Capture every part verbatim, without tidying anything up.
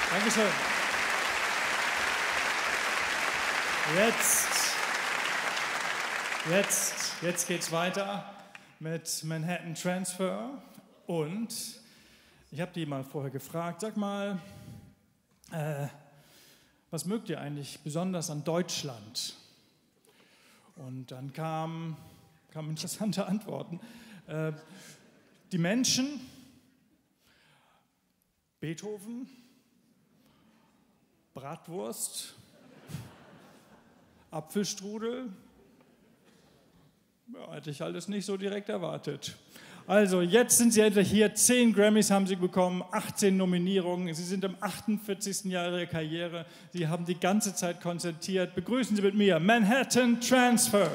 Dankeschön. Jetzt, jetzt, jetzt geht's weiter mit Manhattan Transfer und ich habe die mal vorher gefragt, sag mal, äh, was mögt ihr eigentlich besonders an Deutschland? Und dann kamen kam interessante Antworten. Äh, die Menschen, Beethoven, Bratwurst, Apfelstrudel, ja, hätte ich alles nicht so direkt erwartet. Also, jetzt sind Sie endlich hier. Zehn Grammys haben Sie bekommen, achtzehn Nominierungen. Sie sind im achtundvierzigsten Jahr Ihrer Karriere. Sie haben die ganze Zeit konzertiert. Begrüßen Sie mit mir Manhattan Transfer.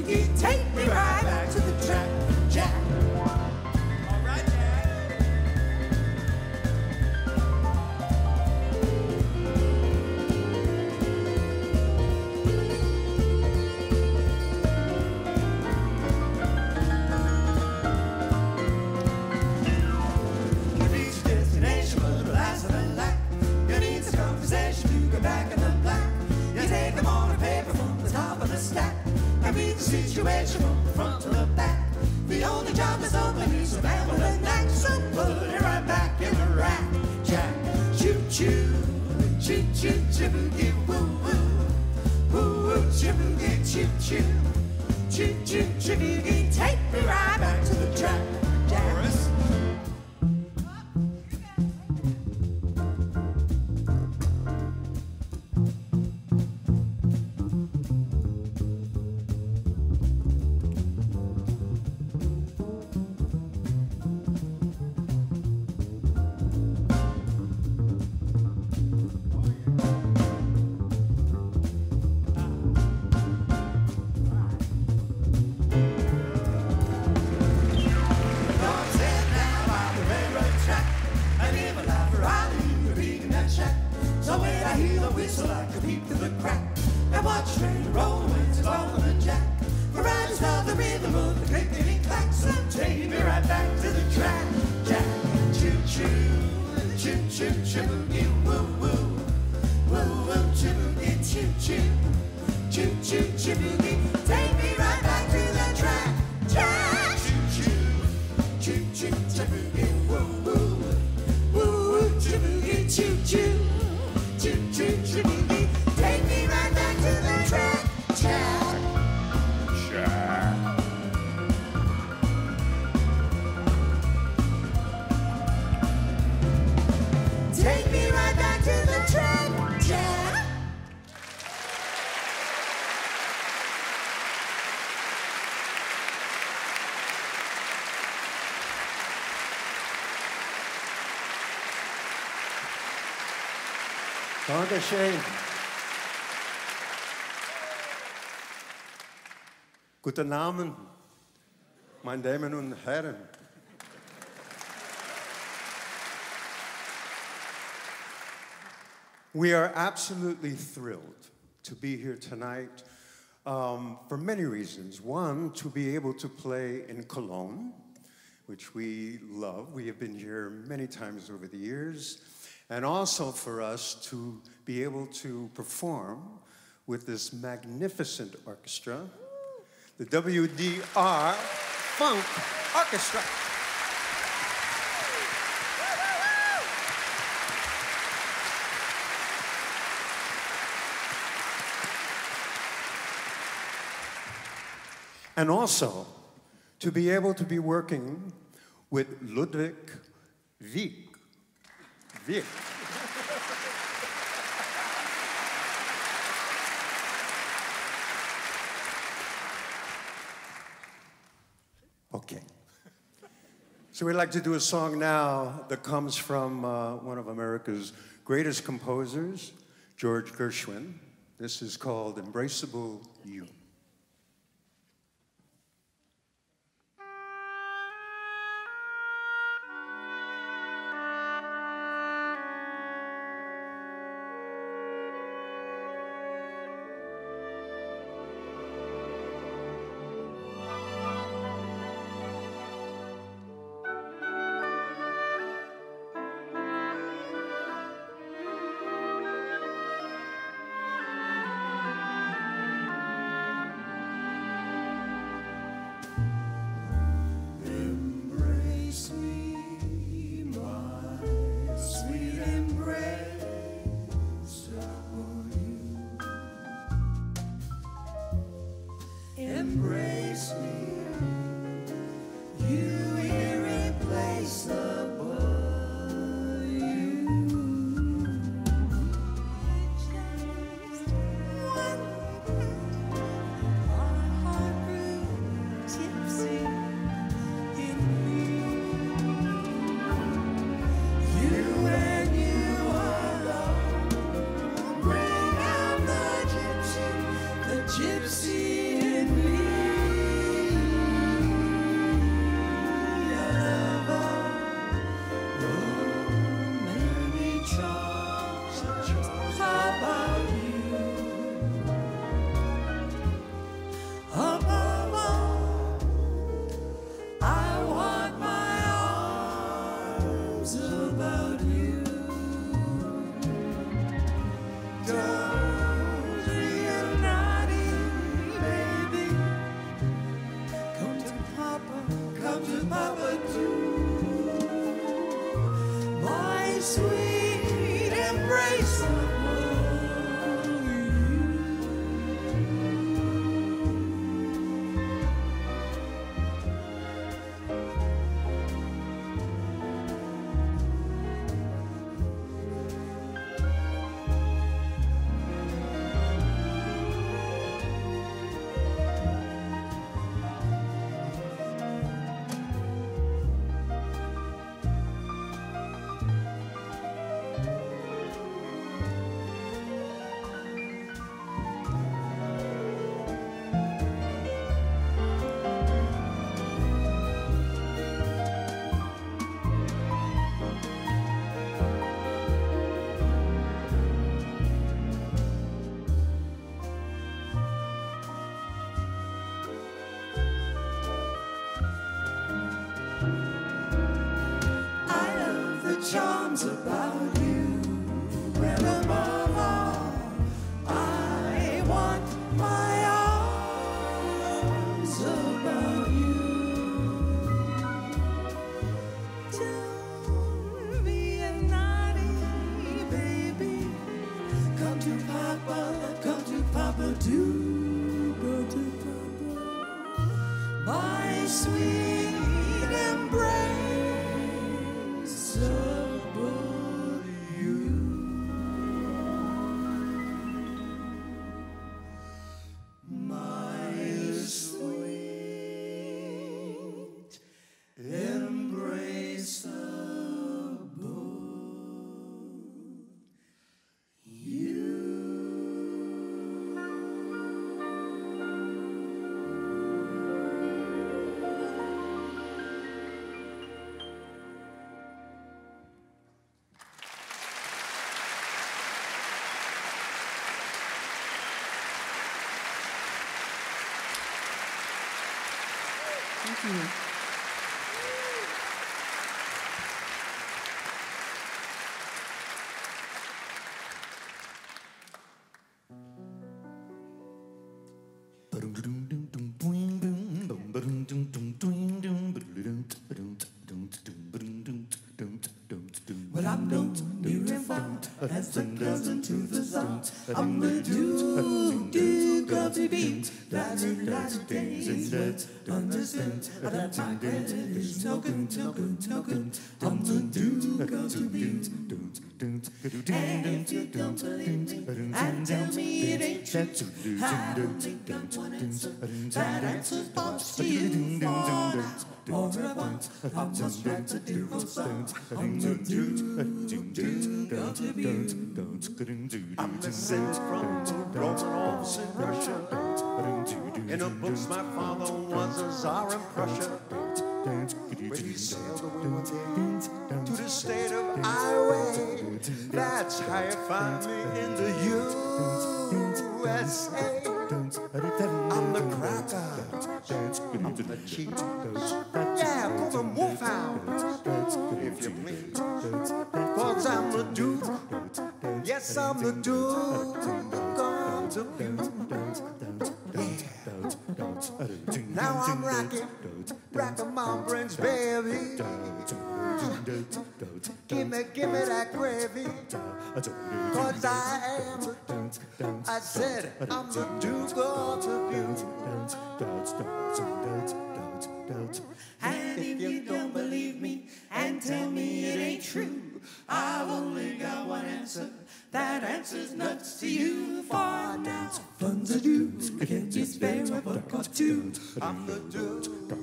Take me right back to the track, Jack. All right, Jack. situation from the front to the back. The only job that's open is a man with a knack, so put it right back in the rack. Jack, choo choo, choo choo chiboogie woo woo, woo woo chiboogie choo choo, choo choo chiboogie. Take me right back to the track. Jack. Dankeschön. Guten Abend, meine Damen und Herren. We are absolutely thrilled to be here tonight um, for many reasons. One, to be able to play in Cologne, which we love. We have been here many times over the years. And also for us to be able to perform with this magnificent orchestra, the W D R Funk Orchestra. And also to be able to be working with Ludwig Wieck. Wieck. Okay. So we'd like to do a song now that comes from uh, one of America's greatest composers, George Gershwin. This is called Embraceable You. sweet embrace of charms about you, and above all, I want my arms about you. Don't be a naughty baby. Come to Papa, come to Papa, do go to Papa. My sweet embrace about you. My sweet embrace about you. Thank you. Well, I'm no near far as the cousin to the sun. I'm the Duke, Duke of the beat. That's it, that's it, days. Understand that my credit is no good, no good, no good. I'm the Duke of the beat. And if you don't believe me, and tell me it ain't true, I only got one answer. That answer's box to you for now. Au revoir, I'm just trying to do what's right. I'm the Duke, Duke of the beat. I'm descended from the Romanovs in Russia. In the books, my father was a Tsar in Prussia. When he sailed away one day to the state of Iowa, that's how you find me in the U S A. I'm the cracker, I'm the cheat, yeah, for the wolfhound, if you please. Cause I'm the Duke, yes, I'm the Duke of the Butte. Now I'm rocking, rocking my brains, baby. Give me, give me that gravy. Cause I am the Duke. I said I'm the Duke of the Butte. And if you don't believe me and tell me it ain't true, I've only got one answer. That answer's nuts to you. For now, fun's a deuce. I can't just spare a buck or two. I'm the Duke.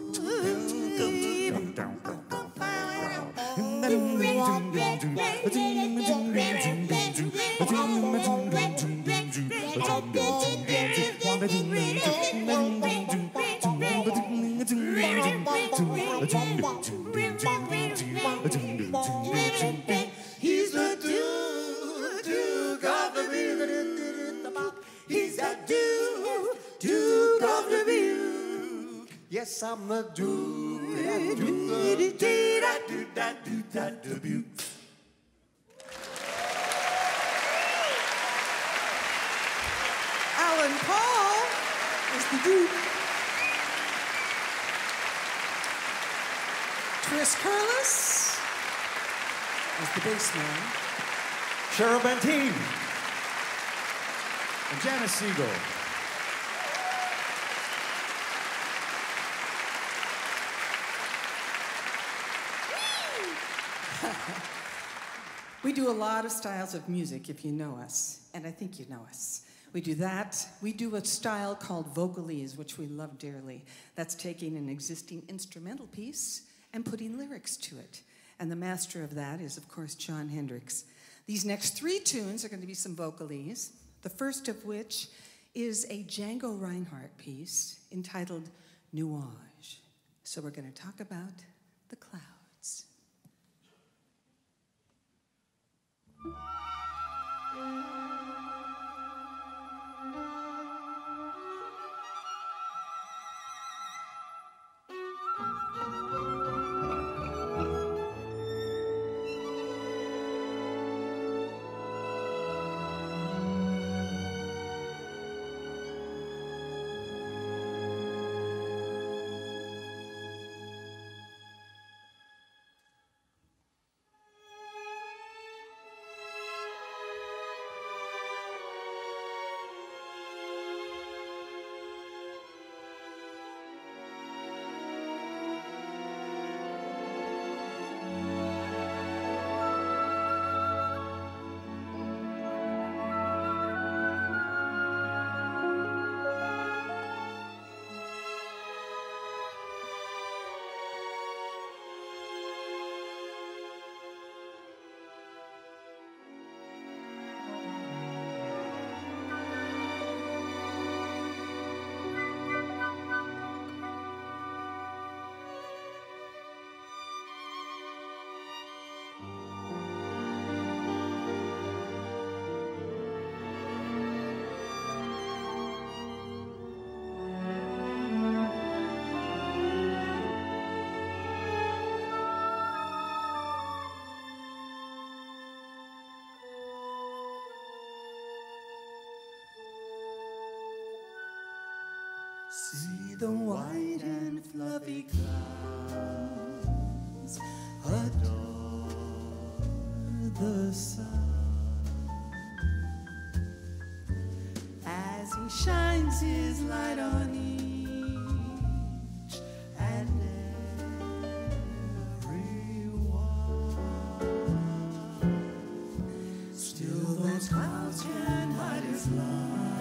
He's the Duke, Duke of the Butte. He's the Duke, Duke of the Butte. Yes, I'm the Duke. Alan Paul is the Duke. Chris Curlis as the bass man. Cheryl Bantine. And Janice Siegel. We do a lot of styles of music, if you know us, and I think you know us. We do that. We do a style called vocalese, which we love dearly. That's taking an existing instrumental piece and putting lyrics to it. And the master of that is, of course, Jon Hendricks. These next three tunes are going to be some vocalese, the first of which is a Django Reinhardt piece entitled Nuage. So we're going to talk about the clouds. See the white and fluffy clouds adore the sun as he shines his light on each and every one. Still those clouds can't hide his light.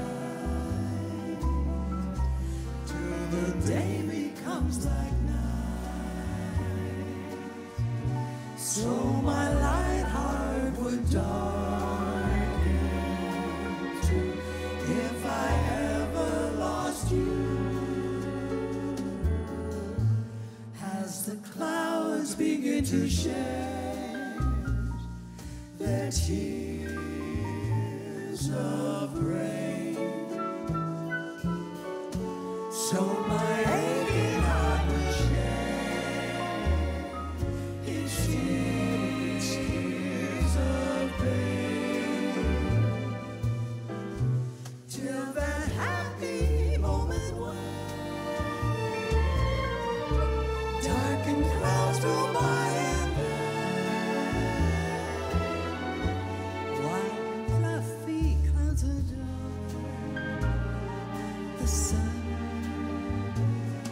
The day becomes like night, so my light heart would darken too if I ever lost you. As the clouds begin to shed their tears of rain, so my aching heart will shed its tears, tears of pain, till that happy moment when darkened clouds roll by and by, white fluffy clouds adore the sun.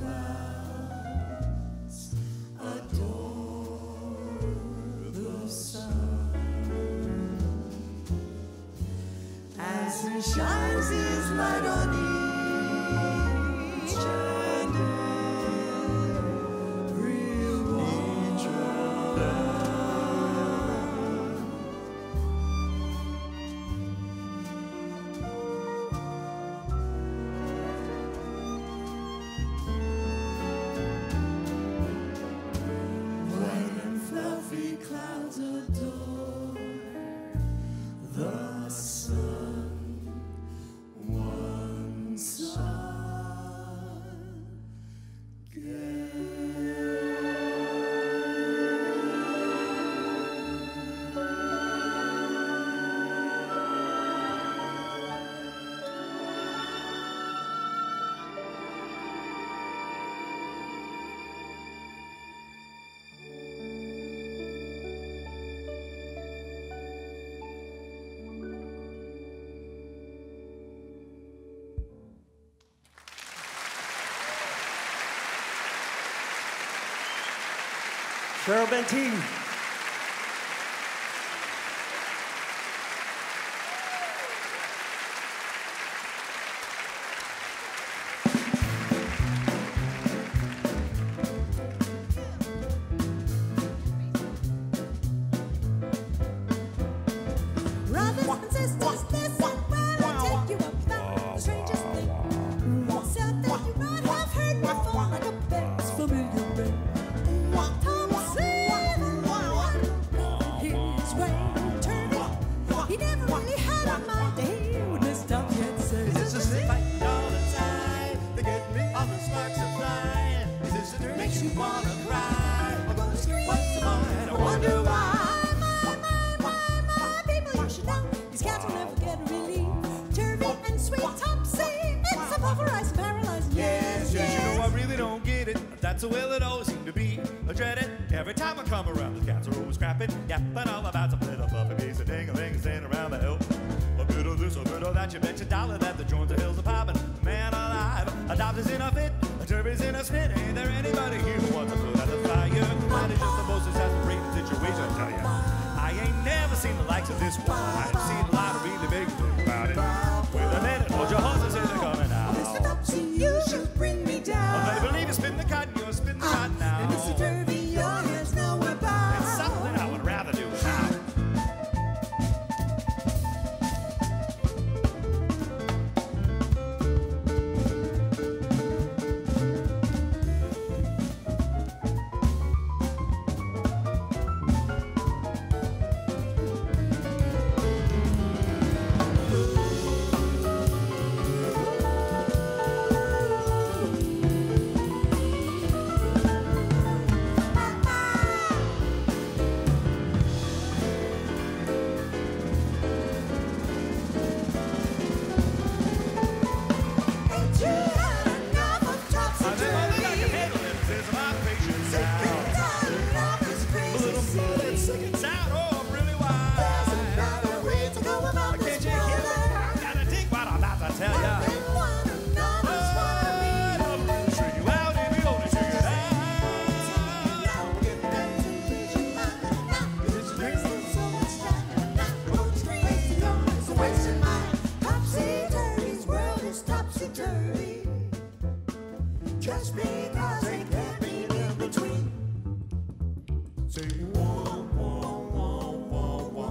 clouds adore the sun as he shines his light on each and every one. White and fluffy clouds adore the sun. One sun Cheryl Benteen. Brothers and sisters, listen while I take you about the strangest thing. Something you might have heard before, like a best familiar ring. Tom Sawyer, his way turning. He never really had a mind to hear what Miss Duck yet says. Is this a fight all the time? They get me on the sparks of flying. Is this a makes you wanna cry? I'm gonna scream what's the point? I wonder why. These cats will never get relief. Turvy and sweet Topsy, it's a pulverized, paralyzed. Yes, yes, you know I really don't get it. That's the way it always seemed to be. I dread it every time I come around. The cats are always scrapping, yapping all about some little fluffy piece of ding-a-ling standing around the hill. A bit of this, a bit of that, you bet your dollar that the joints of hills are popping. Man alive, a doctor's in a fit, a turvey's in a spin. Ain't there anybody here who wants to put out the fire? That is just the most exasperating situation, I tell ya. I ain't never seen the likes of this one. I've seen a lot of really big things about it. Wait a minute, hold your horses, here they're coming out. Mister Topsy, you should bring me down. I better believe you spin the cotton, you're spin the cotton now. And Mister Turvy, your hair's nowhere bound. It's something I would rather do now. Ain't you had enough of Topsy I think all I can Turvy? handle it is my patience Sick now. and tired of this A crazy little bit scene. sick and sour, oh, I'm really There's wise. another way to go about Can't this you hear me? brother. I gotta dig what I'm about to tell ya. One and one another's what I mean. I'll really trick you out if you only figure it out. Just because they can't be in between. Say wah, wah, wah, wah, wah.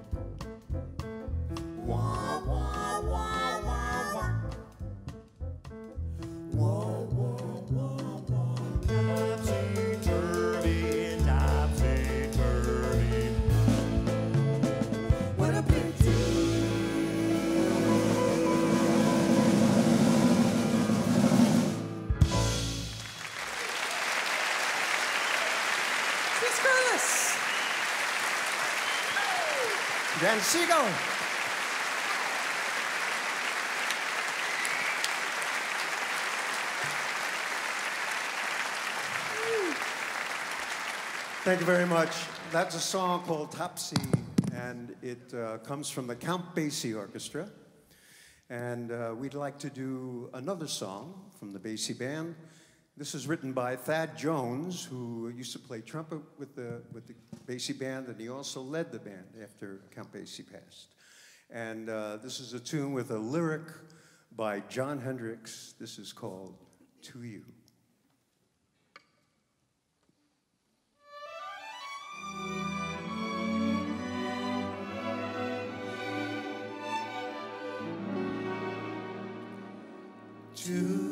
Wah, wah, wah, wah, wah. Wah, wah, wah, wah. Topsy-turvy, topsy-turvy. What a pity. Chris Curtis. Dan Siegel. Thank you very much. That's a song called Topsy, and it uh, comes from the Count Basie Orchestra. And uh, we'd like to do another song from the Basie Band, This is written by Thad Jones, who used to play trumpet with the, with the Basie band, and he also led the band after Count Basie passed. And uh, this is a tune with a lyric by John Hendricks. This is called To You. To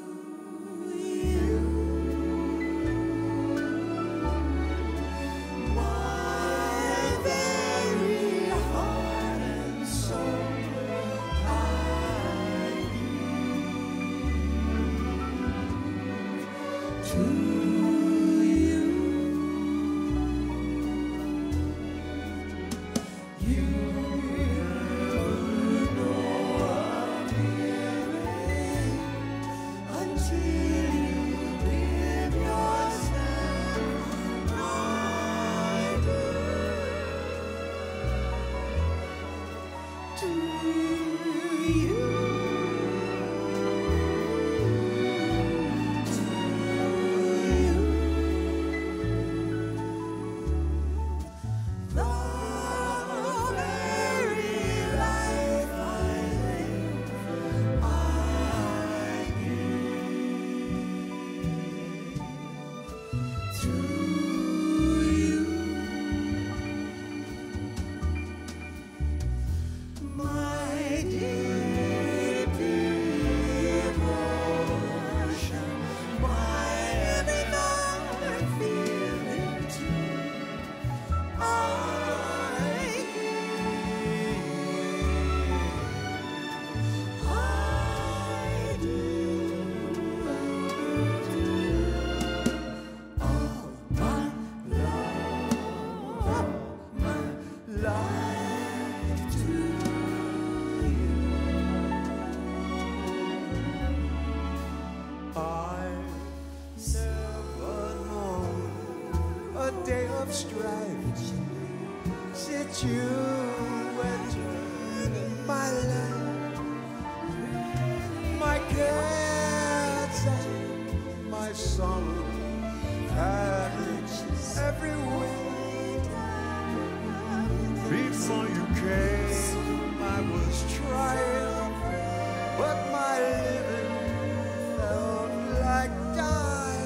strife since you entered my life. My cares and my sorrow vanished everywhere. Before you came, I was trying, but my living felt like dying.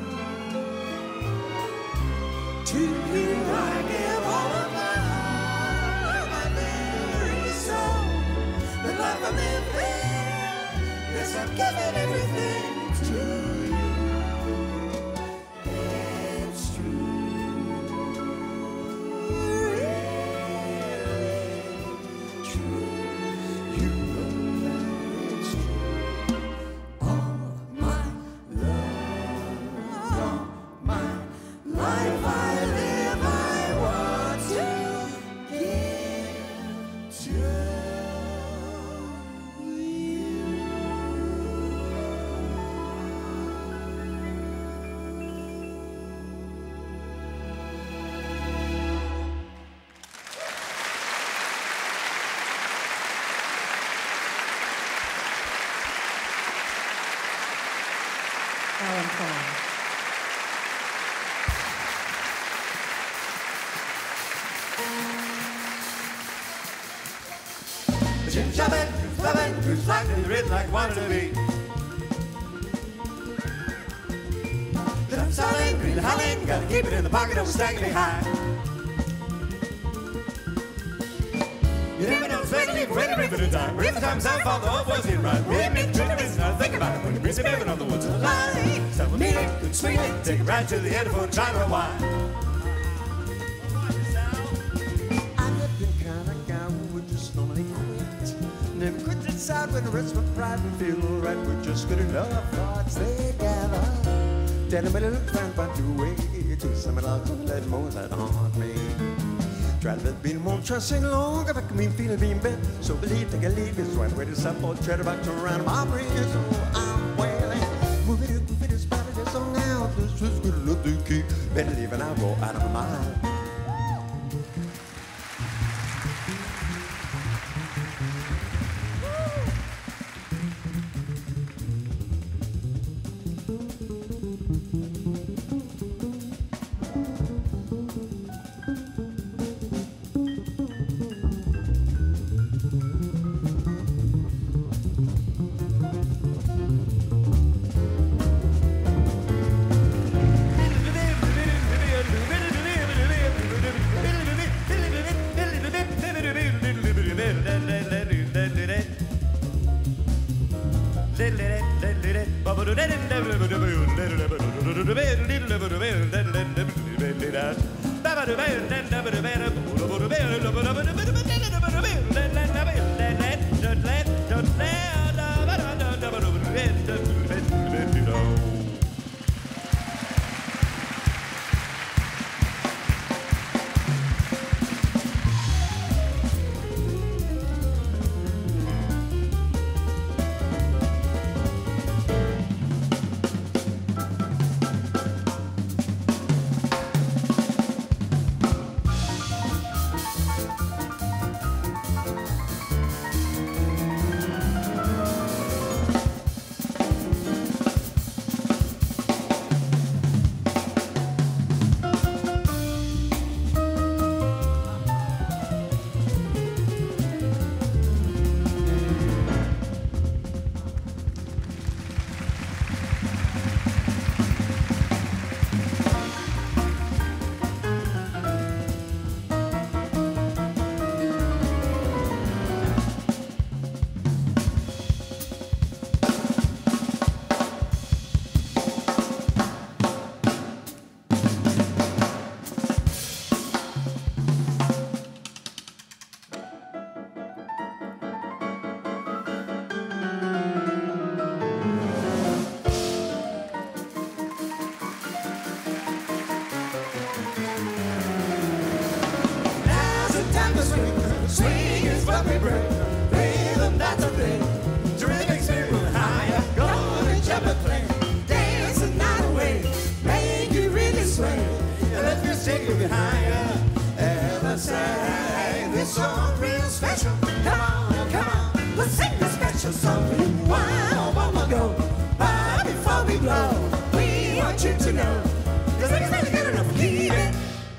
To you I give all of my heart, my very soul. The life I'm living, yes, I'm giving everything to you. It's true, really true. You know that it's true. All my love, all my life I Alan Paul. Jim Shovin, Shovin, who's like to read like wanted to be. But I'm selling, green howling, gotta keep it in the pocket of a staggering high. You never know, it's making me for any ribbon in time. Every time I fall, the whole boy's getting right. We ain't making trick business, not think about it. When you breeze baby on the woods of the line. Sell a meeting, good sweetly, take it right to the end of a trying to unwind. I'm not the kind of guy who would just normally quit. Never quit this side when the rest of my pride and feel alright. We're just good enough thoughts they gather. Tell them a little tramp on your way to some of the let more that haunt me. Try to be more trusting long if I can be feeling being bent. So believe, take a leave, it's right way to support, try to back to around my brain. So I'm wailing. Move it, move it, it's better, this song out. This is good enough to keep. Better leave and I'll go out of my mind. Woo! Swing is what we bring. Rhythm, that's a thing. Terrific spirit, moving higher. Gonna jump and play. Dance the night away. Make you really sway. And let me take you higher. Ever say this song real special. Come on, come on. Let's sing this special song for you. Wow, one more go. But before we blow, we want you to know. Cause it's really good enough. Keep it.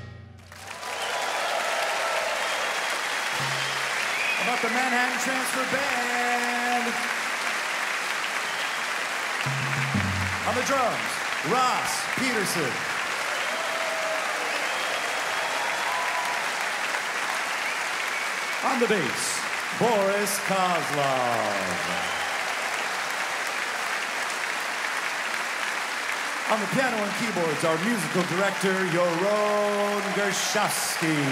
About the Manhattan Transfer Band. On the drums, Ross Peterson. On the bass, Boris Kozlov. On the piano and keyboards, our musical director, Yoron Gershavsky.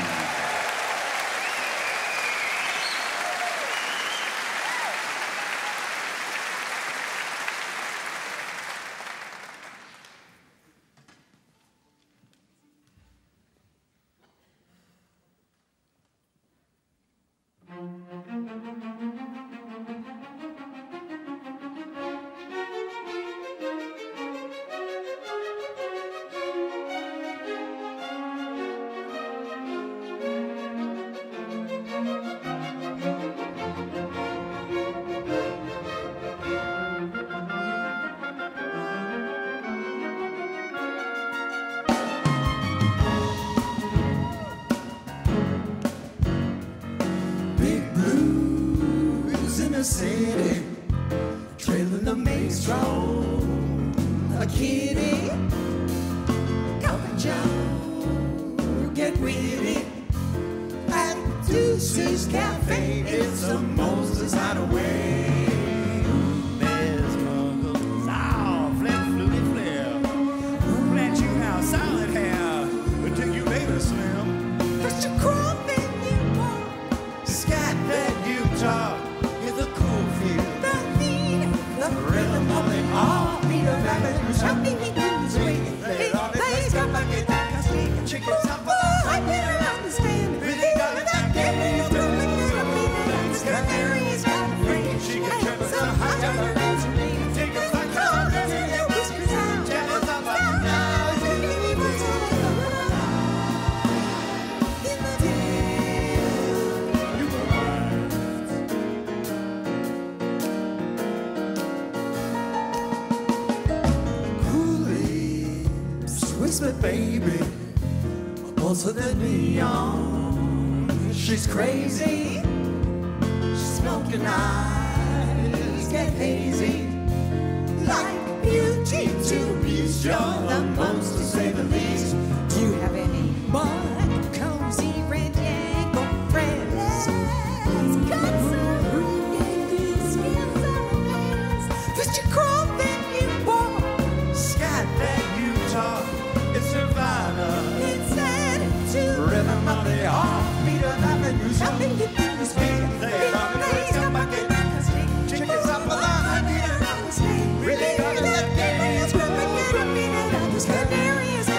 City, trailing the maelstrom, a kitty, come and jump, get witty. At Deuce's Cafe, it's the most designer way. There's muggles, oh, flip, fluty, flip. Plant you house, solid hair, until you made a slim. But you crumb and you walk, scat that you talk. The rhythm of the heartbeat of rabbits, helping me do this way. Please come back and back and sleep. Chickens up, I better understand. Really got it that day. You're doing it, I'm leaving. This canary is got free. She can trip us up high to the rings of me. Take us back to our rings and your whispers out. Jealous of us now. You give me what's all in the day. You were right. Whisper, baby, also the neon. She's crazy, smoking eyes get hazy. Like beauty to beast, you're the most to say the least. Do you have any more cozy red Yanko friends? Got some ruby skins on the hands. That you crawl, then you walk, scat that you talk. Survivor, it's attitude, rhythm of the heartbeat of avenues, helping you through the street. They are the come back and back and sleep. Chickens up along, I need a round sleep. Really gonna let me is gripping and I mean it. This canary is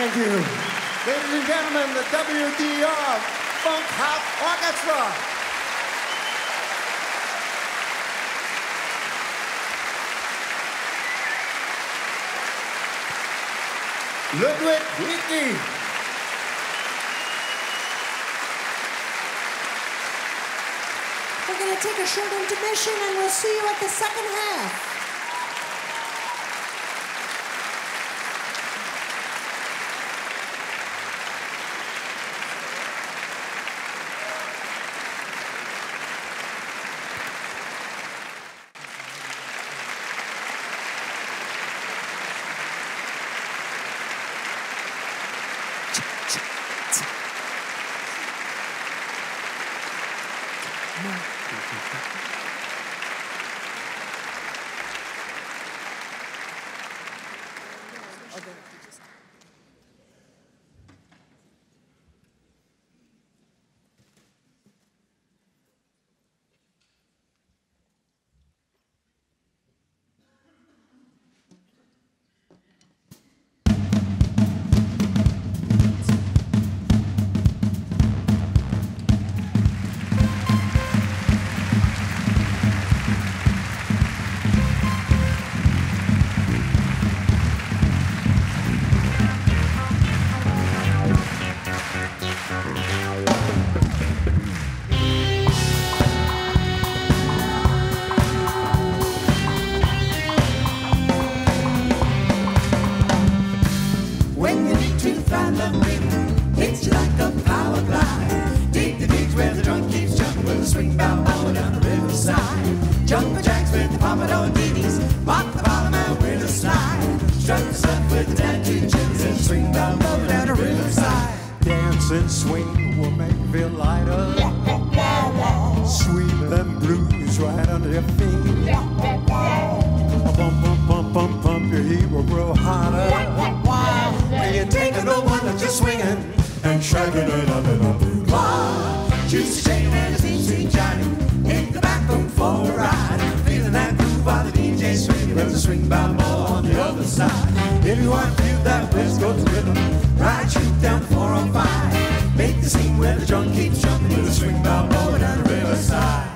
Thank you. Ladies and gentlemen, the W D R Funk House Orchestra. Ludwig Whitney. We're going to take a short intermission and we'll see you at the second half. And swing will make you feel lighter. Sweep them blues right under your feet. Bump, bump, bump, bump, bump, your heat will grow hotter. When you're taking the one that you're swinging and shaking it up in a blue bar. Juicy Jane and the sweet Johnny in the back room for a ride. Feeling that groove while the D J swinging. There's a swing bound ball on the other side. If you want to feel that West Coast rhythm, ride you down the four oh five. Make the scene where the drum keeps jumping with a swing bound ball down the riverside.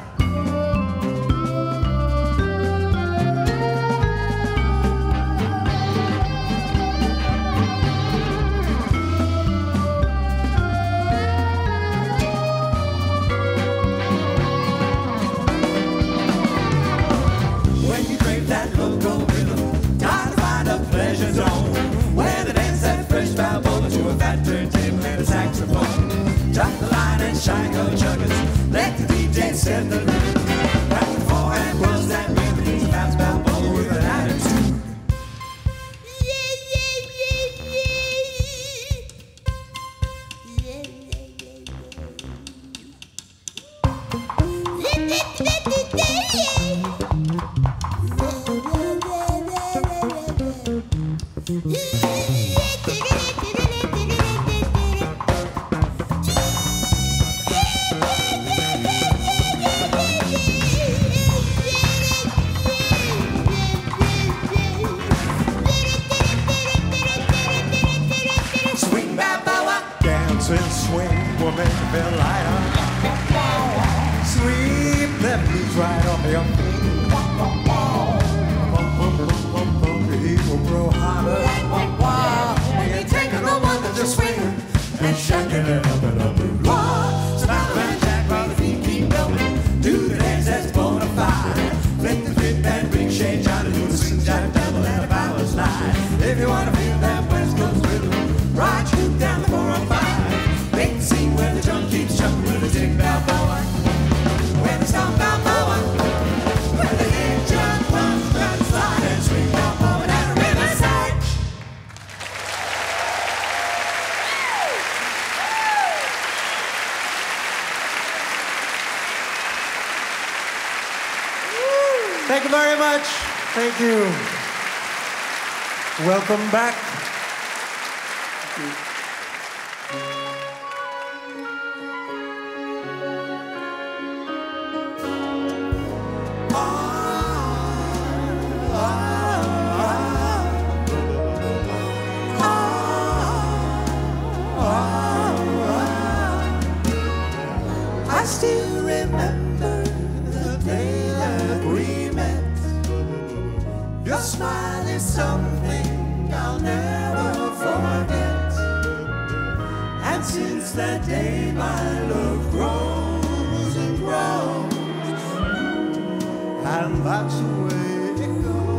When you crave that local rhythm, time to find a pleasure zone where they dance that fresh balboa to a fat turntable and a saxophone. Drop the line and shine your chuggers. Let the D J set the rhythm. Back and forth and buzz that rhythm. He's a fast balboa with an attitude. And swing will make you feel lighter. Sweep that blues right off your feet. Bump, bump, bump, bump, bump, your heat will grow hotter. When you're taking the one that you're swinging and shaking it up in a blue bar. So now the band jack while the feet keep going. Do the dance that's bona fide. Flick the flip and bring shade, try to do the swing jack double and a power slide. If you want to feel that West Coast rhythm, ride you down the four oh five. Make the scene where the drum keeps jumping with a tick balboa. Where the stomp balboa. Where the hit jump comes down the slide and swing balboa down the riverside. Thank you very much. Thank you. Welcome back. Thank you. still remember the day that we met. Your smile is something I'll never forget. And since that day my love grows and grows. And that's the way it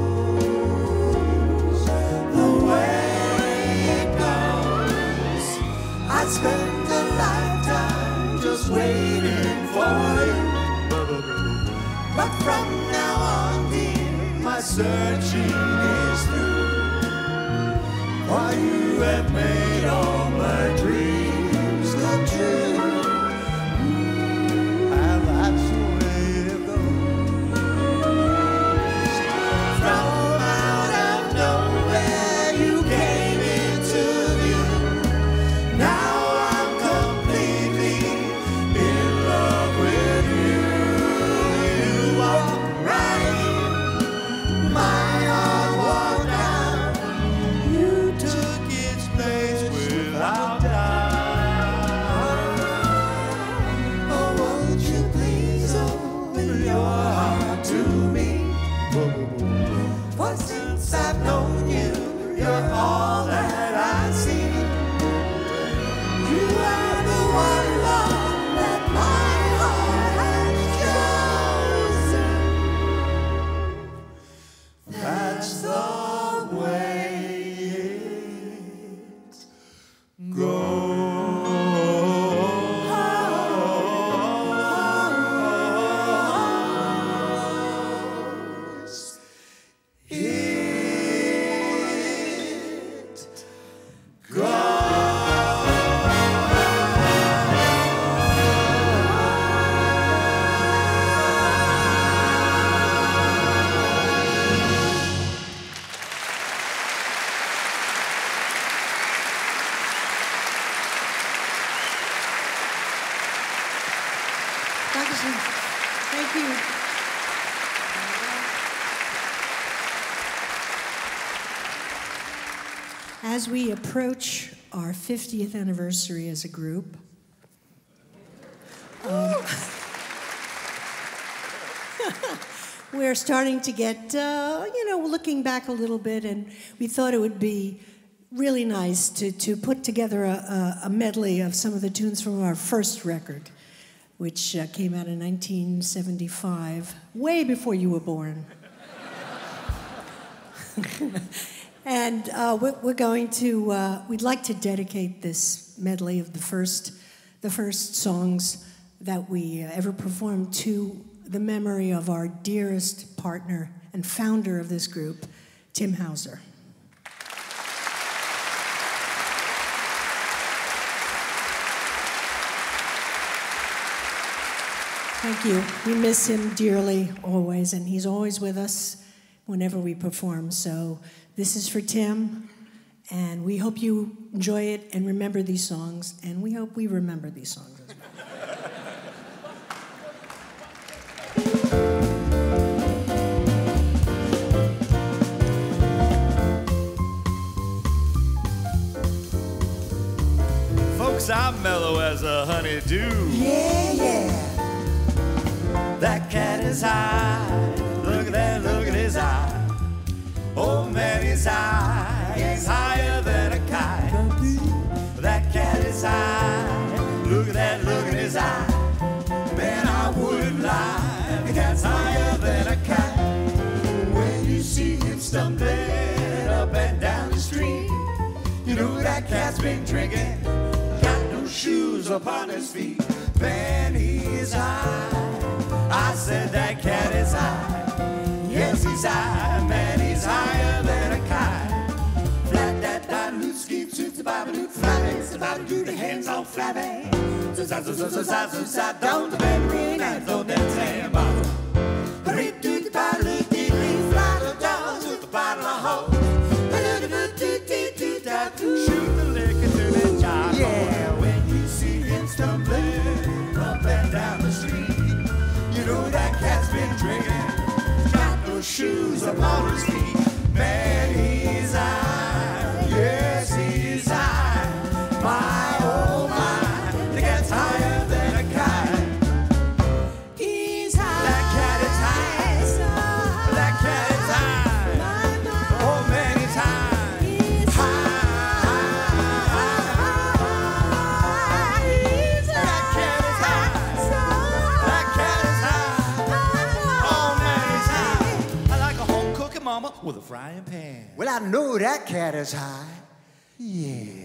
goes. The way it goes. I spent a lifetime just waiting for you. But from now on, dear, my searching is through. For you have made all my dreams come true. And that's the way it goes. From out of nowhere you came into view. Now I'm completely in love with you. You walk right in, my heart walked out. You took its place without doubt. Oh, won't you please open your heart to me? For since I've known you, you're all that I see. You are the one love that my heart has chosen. That's the way it goes. It Dankeschön. Thank you. As we approach our fiftieth anniversary as a group, um, we're starting to get, uh, you know, looking back a little bit, and we thought it would be really nice to, to put together a, a, a medley of some of the tunes from our first record, which uh, came out in nineteen seventy-five, way before you were born. And uh, we're, we're going to, uh, we'd like to dedicate this medley of the first, the first songs that we uh, ever performed to the memory of our dearest partner and founder of this group, Tim Hauser. Thank you. We miss him dearly always, and he's always with us whenever we perform. So this is for Tim, and we hope you enjoy it and remember these songs, and we hope we remember these songs as well. Folks, I'm mellow as a honeydew. Yeah, yeah. That cat is high. Look at that, look at his eye. Oh man, he's high. He's higher than a kite. That cat is high. Look at that, look at his eye. Man, I wouldn't lie. The cat's higher than a kite. When you see him stumbling up and down the street, you know that cat's been drinking. Got no shoes upon his feet. Man, he is high. I said that cat is high. Yes, he's high. Man, he's higher than a kite. Flat that dilute skeet suits the babadoot flabby. It's about to do the hands on flabby. So sa so so so sa so sa don't the baby night don't dance and bottle. Hurry do the babadoot dee dee fly the dogs with the bottle of hose. Shoot the liquor to the jar. Yeah, when you see him stumbling up and down the street, you know that cat's been drinking. Got no shoes upon his feet. Man, he's high. Yes, he's high. My, oh my, the cat's higher than a kite. frying pan. Well, I know that cat is high. Yeah.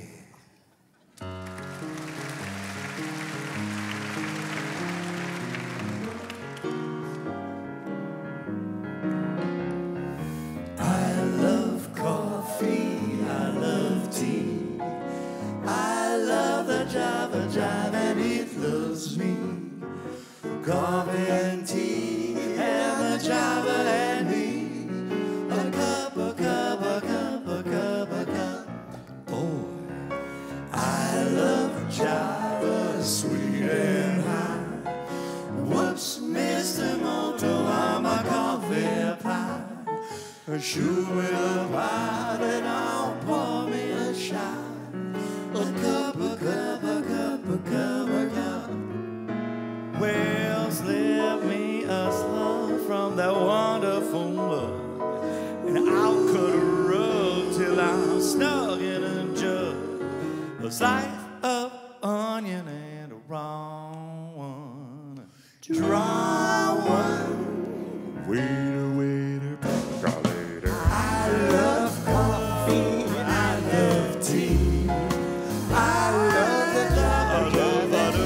I love coffee, I love tea, I love the Java Jive and it loves me. Coffee and tea and the Java and me. A cup, a cup, a cup, a cup, a cup. Oh, I love Java, sweet and high. Whoops, Mister Moto, I'm a coffee pie. Shoot me a pot and I'll pour me a shot. A cup, a cup, a cup, a cup, a cup. Well, slip me a slug from that wonderful mug, and I'll cut a rug till I'm snug in a jug. A slice of onion and a raw one. Draw one. Waiter, waiter, waiter. I love coffee, I love tea, I love the Java, Java,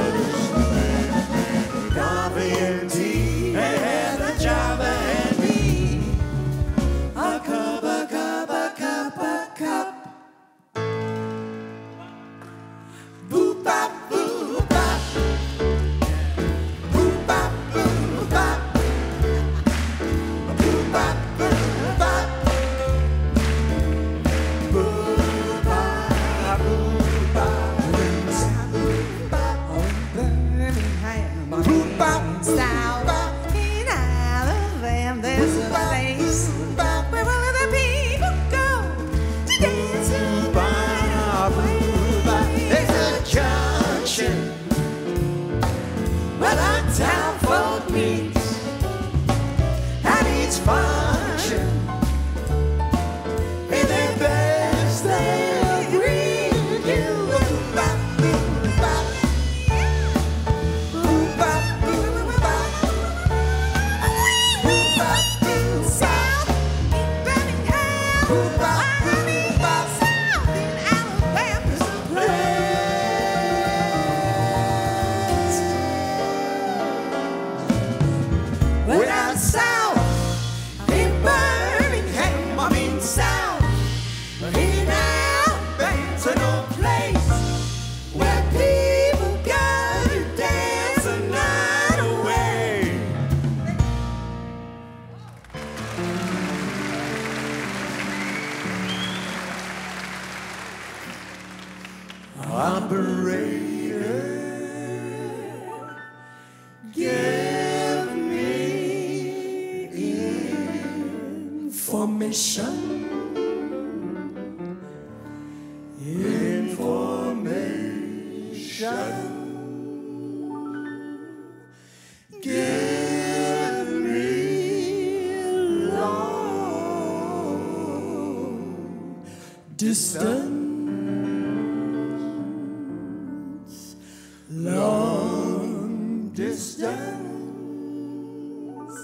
coffee and tea, and the Java and me. A cup, a cup, a cup, a cup. Boop, bop, boop, bop. Boop, bop, boop, bop. Boop, bop, boop, bop. Boop, bop, boop, bop. Boop, bop, Birmingham, boop, bop. South in Alabama, there's a place where all of the people go to dance and There's a junction where the town folk meets, and each function in their best they agree to do. Boop, bop, boop, bop. Boop, bop, boop, bop. Boop, bop, boop, South in Birmingham, Boop, bop, I mean, boop, bop. South in Alabama's a place. When I'm south in Birmingham, I mean south in Alabama's no place where people go to dance the night away. Operator, give me information. Information. Give me long distance. Long distance.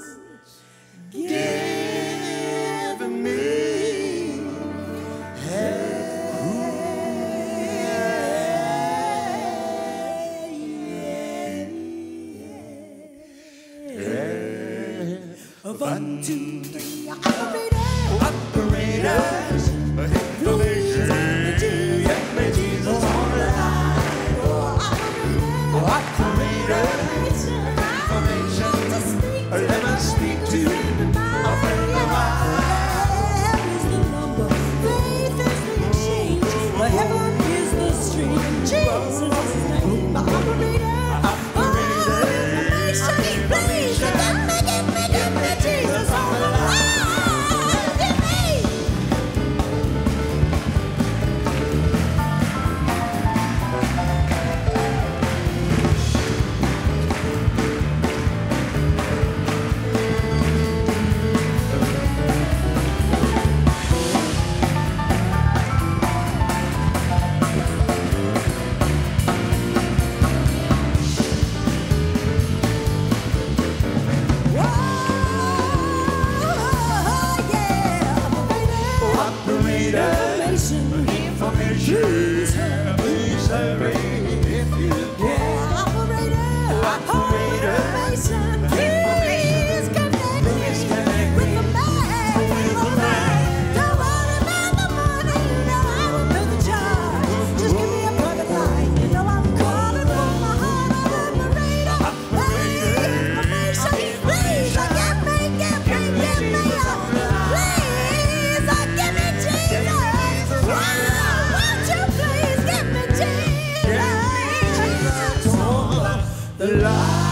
Give me one, two, three, operator, operators, information, get me Jesus on the line. Operators, information, let us speak to a friend of mine. Heaven is the street. Jesus is his name. The operator. Operator. Information. Please. Get me, get me, get me. Jesus on the line. Get me. the light.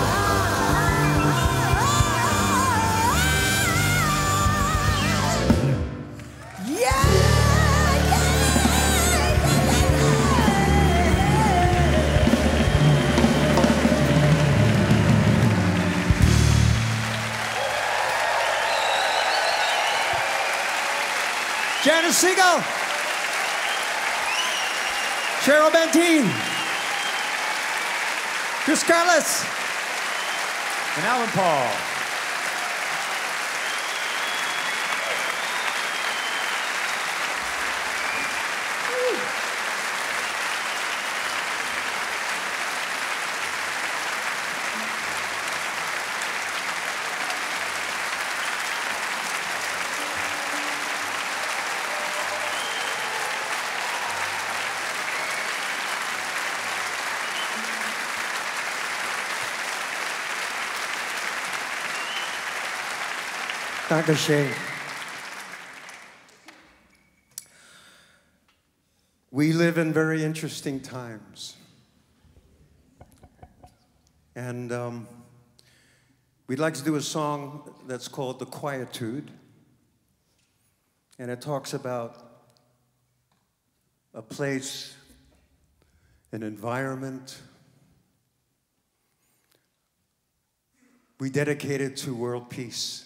Janice Siegel, Cheryl Benteen, Chris Carlos, And Alan Paul. Dankeschön. We live in very interesting times. And um, we'd like to do a song that's called The Quietude. And it talks about a place, an environment. We dedicate it to world peace.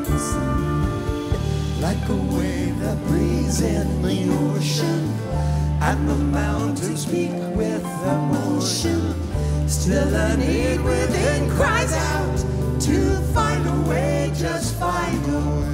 Like a wave that breathes in the ocean, and the mountains speak with emotion. Still a need within cries out to find a way, just find a way.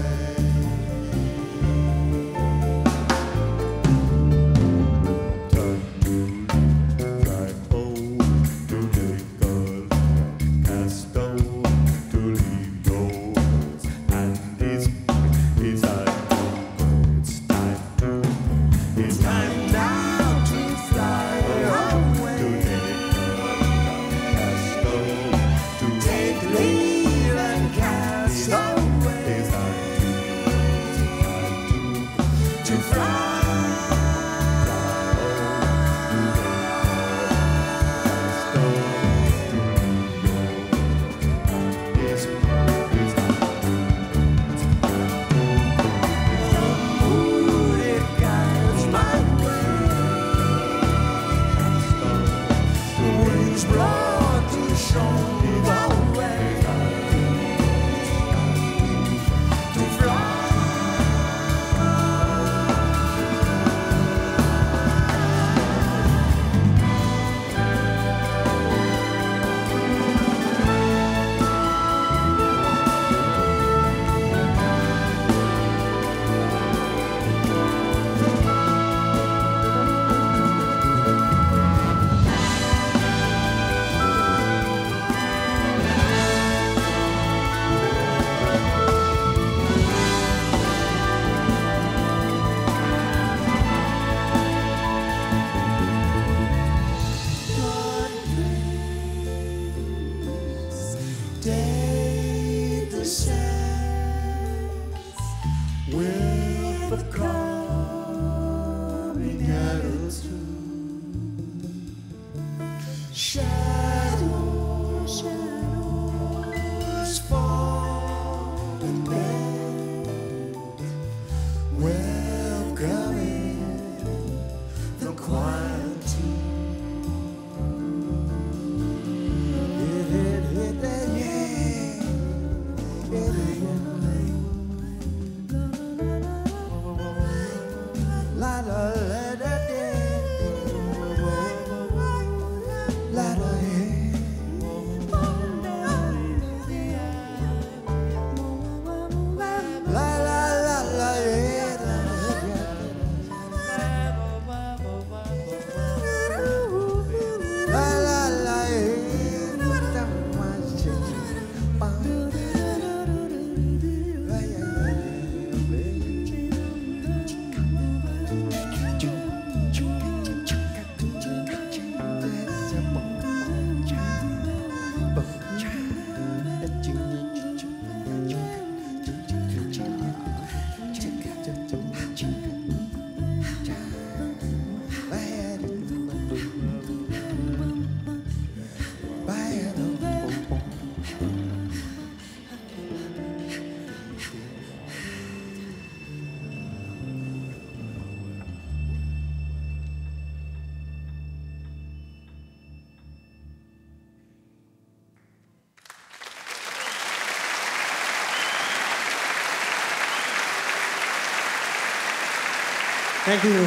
Thank you.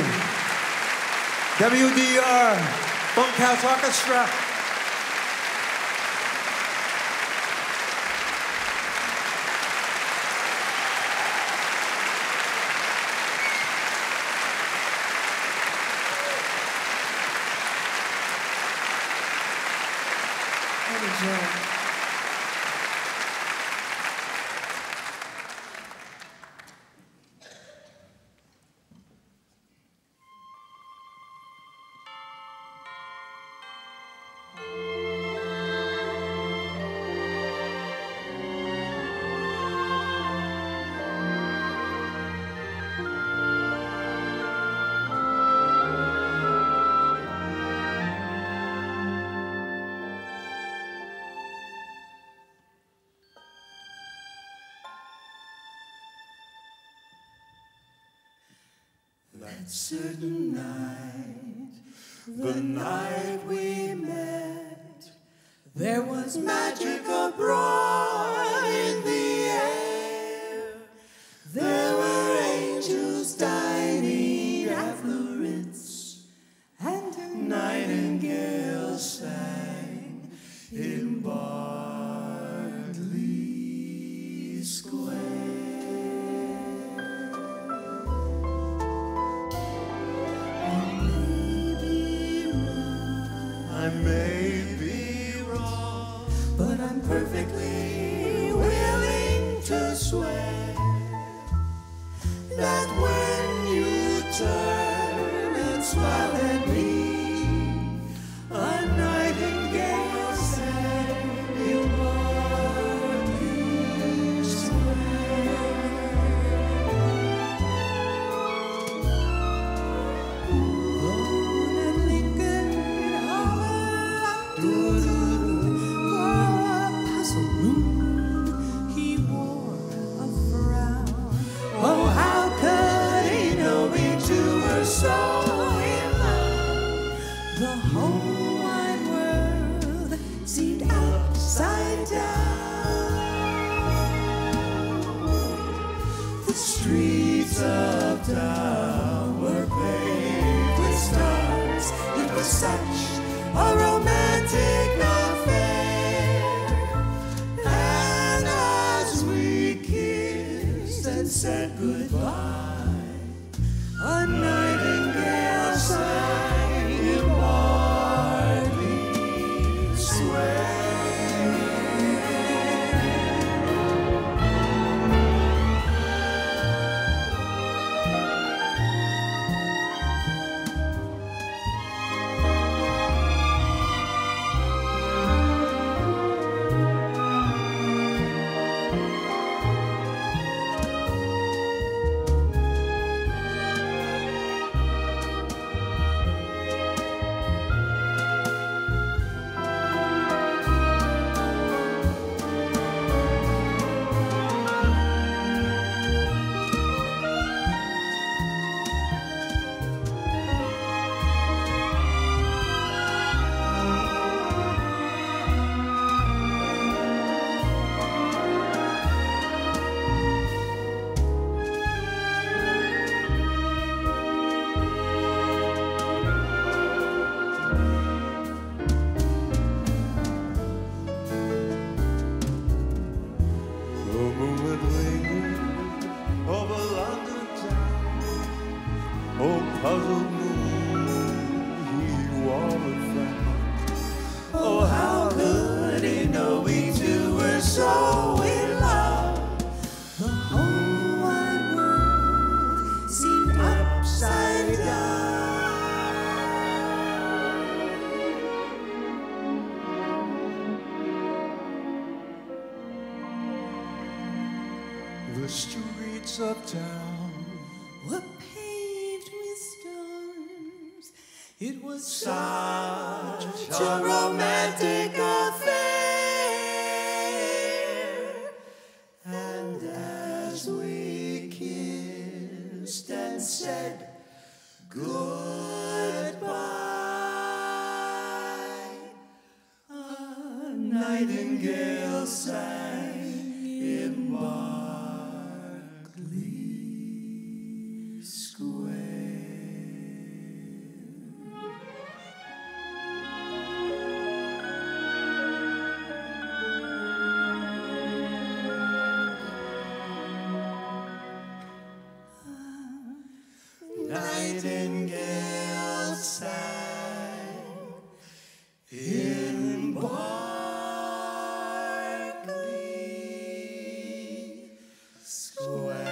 W D R, Bunkhouse Orchestra. What a joy. That certain night, the night we met, there was magic abroad in the air. There were angels dining affluence smiled at me. A nightingale sang in Berkeley Square. Oh, that Lincoln hovered for a puzzled moon, he wore a frown. Oh, how could he know we two were so in love? The whole wide world seemed upside down. The streets of town were paved with stars. It was such a romantic affair. And as we kissed and said goodbye, a nightingale sang in Berkeley Square. The moonlit lingered over London town. Oh, puzzled moon, he wore a frown. Oh, how could he know we two were so in love? The whole wide world seemed upside down. The streets of town were paved with stones. It was such a romantic affair. And as we kissed and said goodbye, a nightingale sang in Berkeley Square. Nightingale sang in Berkeley Square.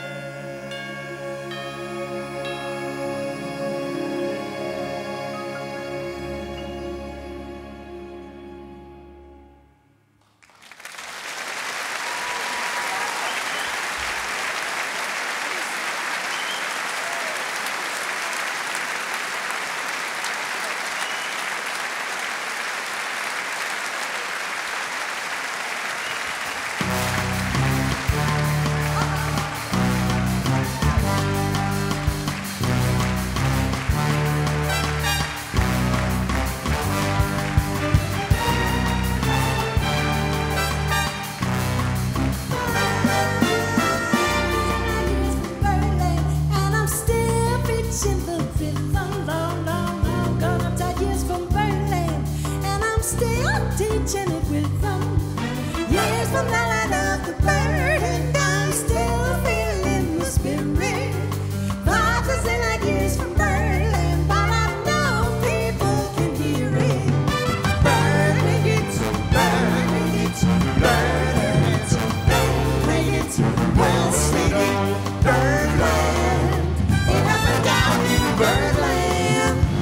And I'm still reaching the rhythm, long, long, long, gone up to years from Berlin, and I'm still teaching it with them. Years from the land of the bird, and I'm still feeling the spirit. Vibes is in like years from Berlin, but I know people can hear it. Burning it, burning it, burning it, burning it, well singing Birdland, and up and down in Birdland.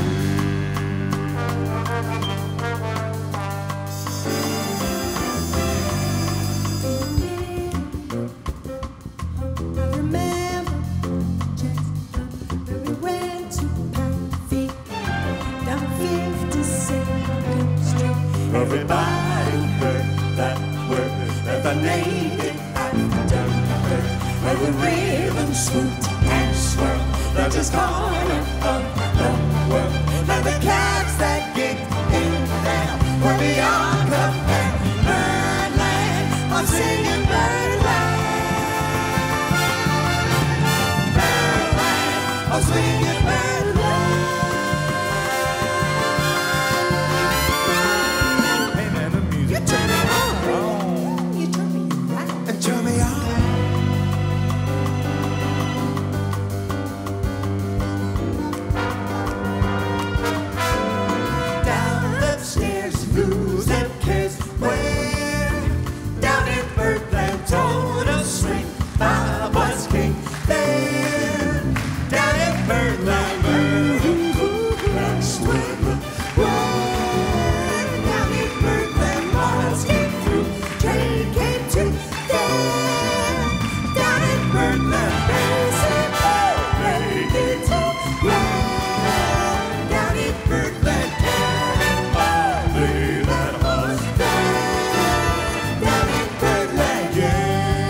Everybody heard that word that the native African heard. Where the rhythm swooped and swirled, the just corner of the world. And the cats that gigged in there were beyond compare. Birdland, I'm singing Birdland. Birdland, I'm swinging Birdland. Hey man, the music. You turn me on. You turn me around. And turn me on. Down the stairs, lose their cares. Where? Down in Birdland, told a swing. I was king there. Down in Birdland, Birdland, swing. Where? Down in Birdland, Mars came through. Train came to there. Down in Birdland, basic ready to yeah. Down in Birdland, Play that horse. down in Birdland, yeah.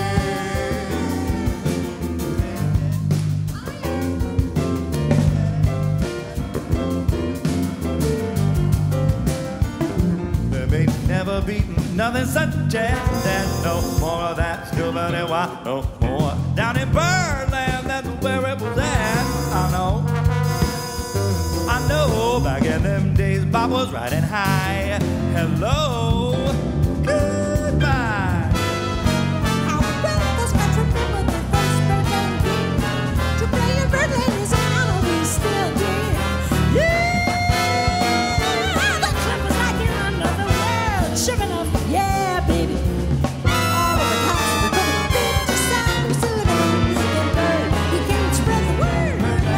There ain't never beaten nothing such as that. No more of that stupid why no more. Down in Birdland, that's where it was at. I know. I know back in them days Bob was riding high. Hello. Goodbye. How well does Metro remember the first Birdland gig? To play in Birdland is an honor we still did. Yeah, the trip was like in another world. Sure enough, yeah, baby. All of the cats were going fifty sound. We stood up and bird. We came to spread the word.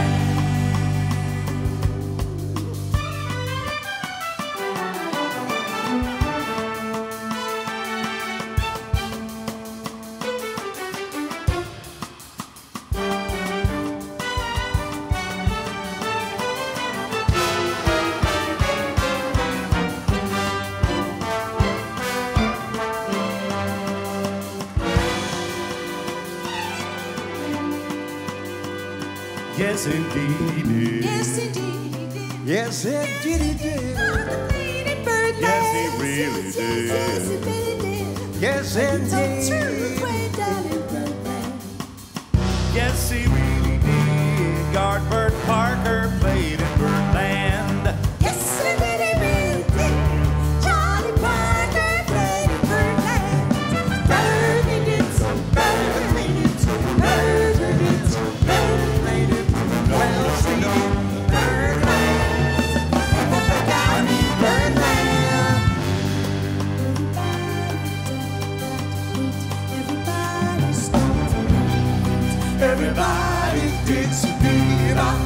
Yes, indeed he did. Yes, indeed he did. Yes, it did, it did. Played in Birdland. Yes, he really Yes, did. yes, he really did. Yes, It's all indeed. true, way down in Birdland. Yes, he really did. Yardbird Parker played in Birdland. Yes, he really, really did. Charlie Parker played in Birdland. Birdie did some, Birdie did some, Birdie did some, Birdie played it well, sing it, Birdland, down in Birdland. Everybody stopped. Everybody did some beat. I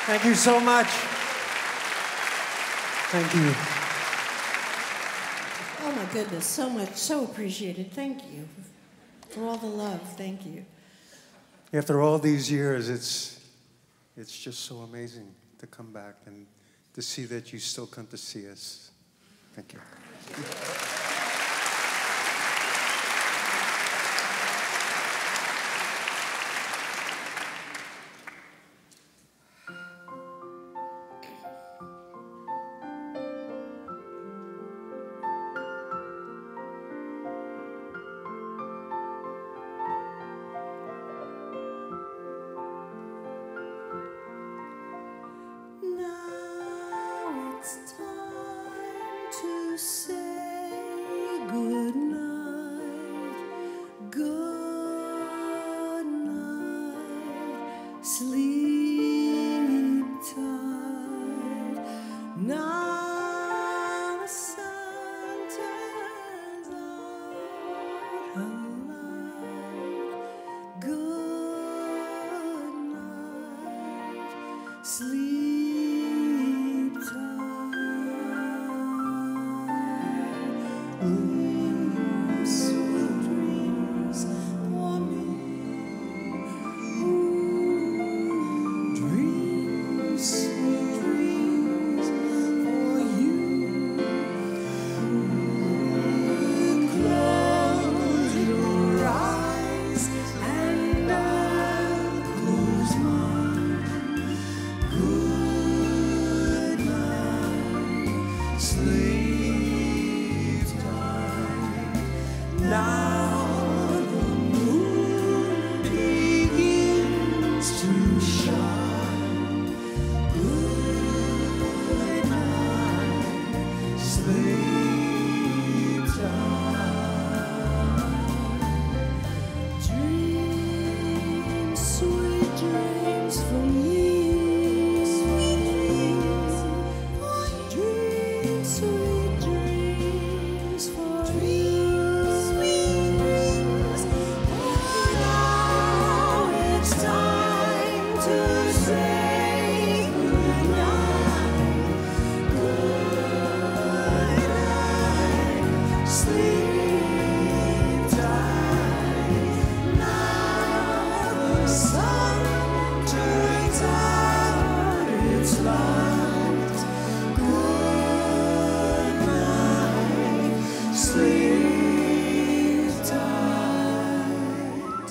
Thank you so much. Thank you. Oh my goodness, so much, so appreciated. Thank you for all the love. Thank you. After all these years, it's, it's just so amazing to come back and to see that you still come to see us. Thank you. Now it's time to say good night, good night, sleep tight. Now the sun turns out a light. Good night, sleep tight. Ooh, sweet dreams for me. Ooh, dreams, sweet dreams for you. Close your eyes and I'll close mine. Good night, sleep tight. Now the moon begins to shine. Good night, sleep tight. Dreams, sweet dreams for me. Sweet dreams for you. Dreams, sweet dreams for dreams, sweet dreams. For now it's time to say good night. Good night, sleep tight. Now the sun turns out its light. Good night, sleep tight.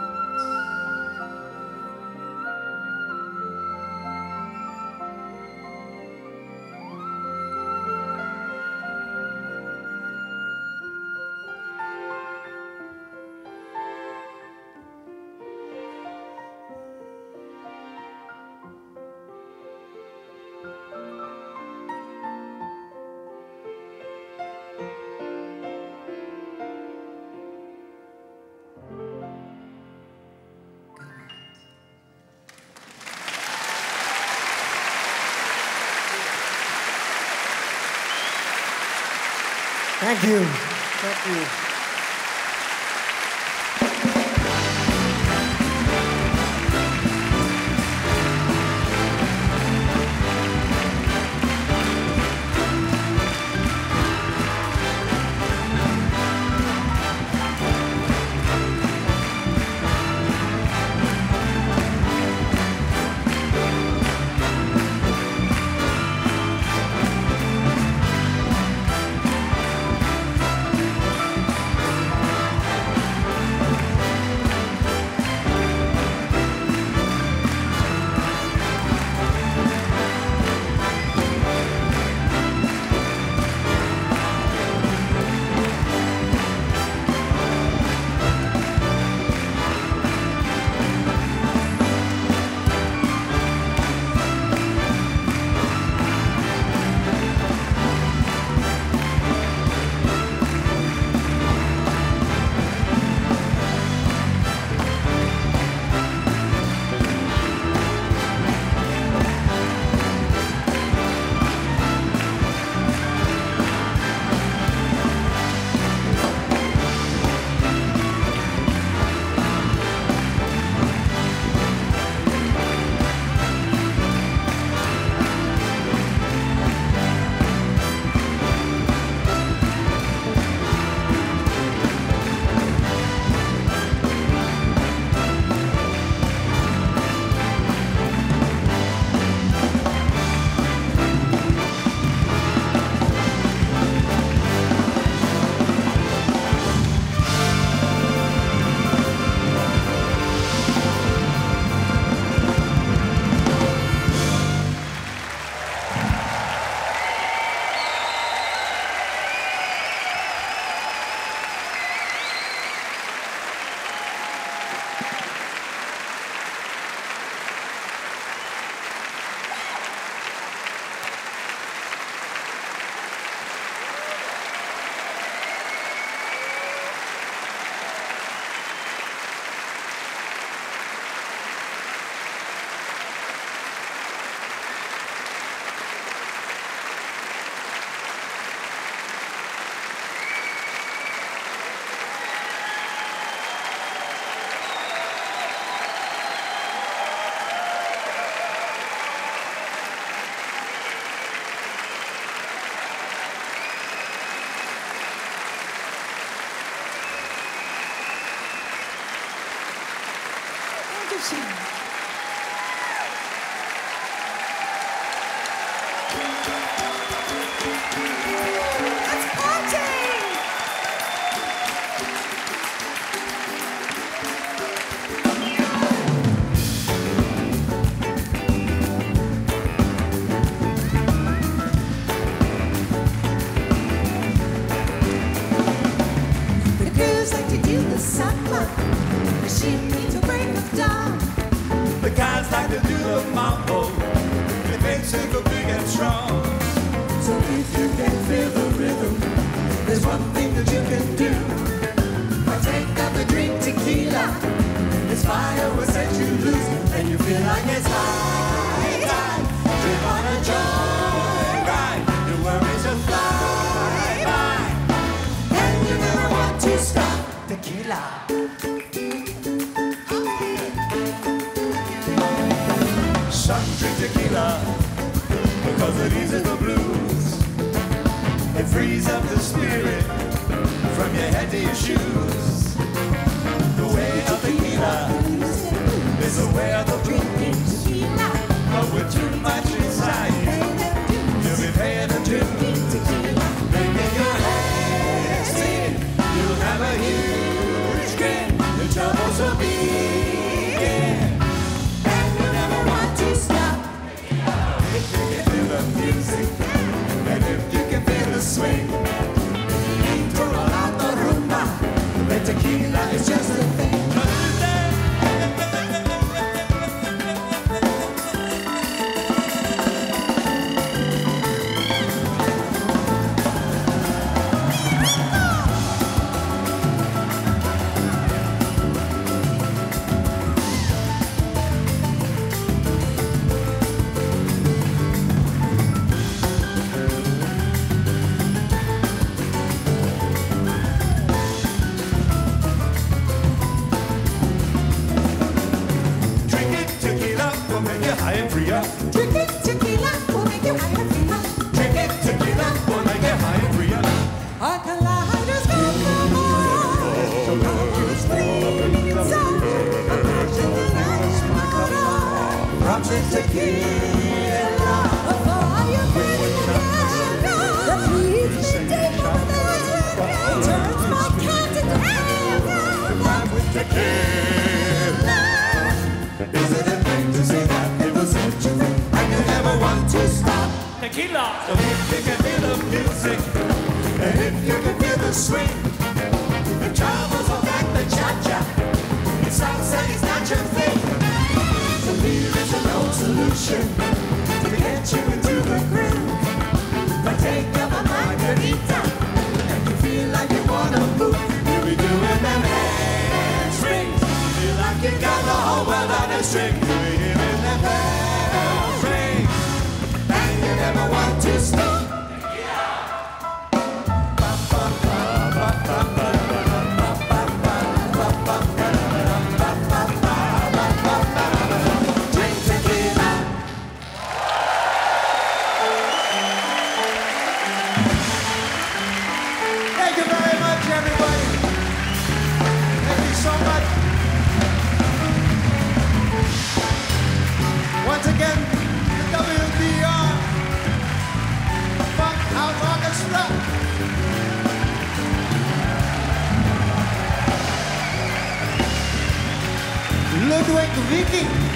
Thank you. Thank you. Congratulations. Let's party! The girls like to do the samba, the shimmy to break of dawn. The guys like to do the mambo. It makes you go big and strong. So if you can feel the rhythm, there's one thing that you can do. Why take up a drink tequila? This fire will set you loose, and you feel like it's high time. Trip on a joy ride, your worries will fly by, and you never want to stop. Tequila. Some drink tequila because it eases the blues. It frees up the spirit from your head to your shoes. The way of tequila is the way of the blues. But with too much inside you, you'll be paying a dues. Making your head spin, you'll have a huge grin. The troubles will begin, and you never want to stop. If you can feel the music, and if you can feel the swing, need to roll out the rumba. The tequila is just a thing. Drinking tequila will make you high and free up. Drinking tequila will make you high and free up. Drinking tequila will make you high and free up. Our kaleidoscope of love, so come to squeeze up. Imagine the night tomorrow. From the tequila, a fire burning together. The heat's been deep over there. Turns my candy to heaven. Ride with tequila. Is it a thing to say that it was such a thing? And you never want to stop. Tequila. So if you can feel the music, and if you can feel the swing, the troubles will back the cha-cha. It's salsa, it's not your thing. To me, there's no solution to get you into the groove. But take up a margarita, and you feel like you wanna move. You'll be doing them hand springs. Feel like you got the whole world on a string. You'll be hearing them bells ring, and you never want to stop. Drink tequila. Thank you very much, everybody. Thank you so much. Once again, the W D R Funk House Orchestra. Ludwig Viking.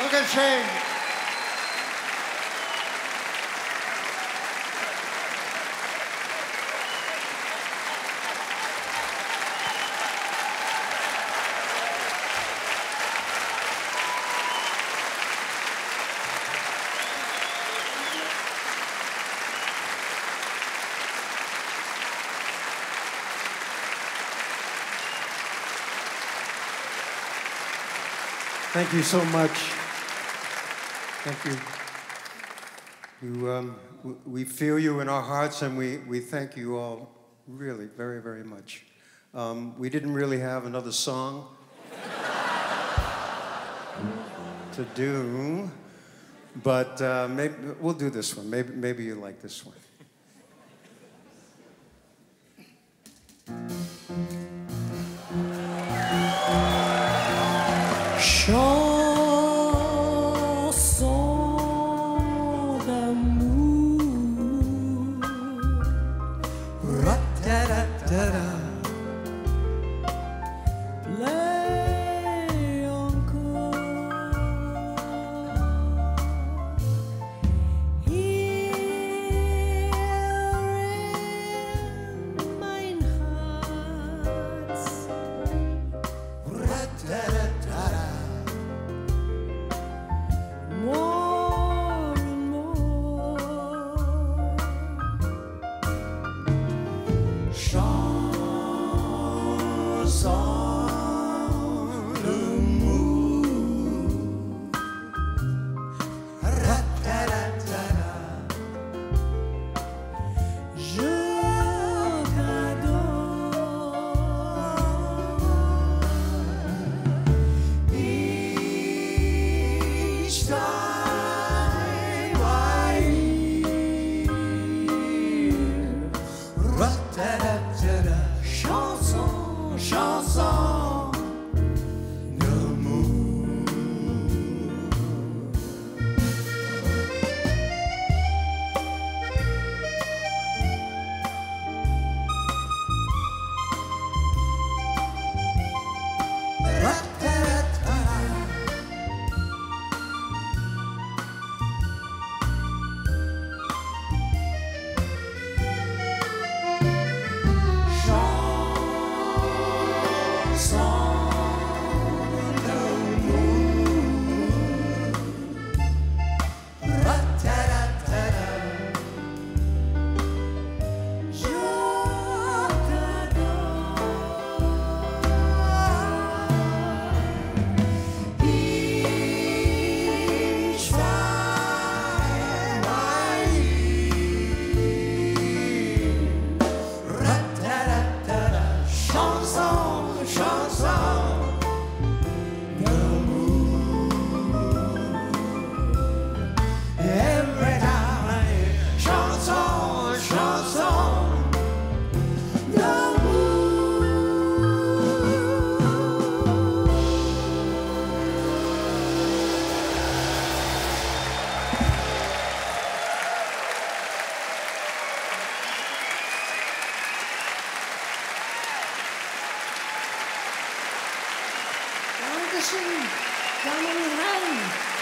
African Shane. Thank you so much. Thank you. You, um, w- we feel you in our hearts, and we, we thank you all really very, very much. Um, we didn't really have another song to do, but uh, maybe we'll do this one. Maybe, maybe you like this one. Chanson d'amour. Ra-ta-ra-ta-ra. Play encore. Hier in mein Herz. Ra-ta-ra-ta-ra. More and more. Chanson d'amour. Ra-ta-ra-ta-ra. Je t'adore. Each time I hear ra-ta-ra-ta-ra. Chanson, chanson d'amour. Ra-ta-ra-ta-ra. Chanson d'amour. Ra-ta-ra-ta-ra. Je t'adore. Each time I hear ra-ta-ra-ta-ra. Chanson, chanson d'amour. Every time I hear chanson, chanson d'amour. Dankeschön, Damen und Herren.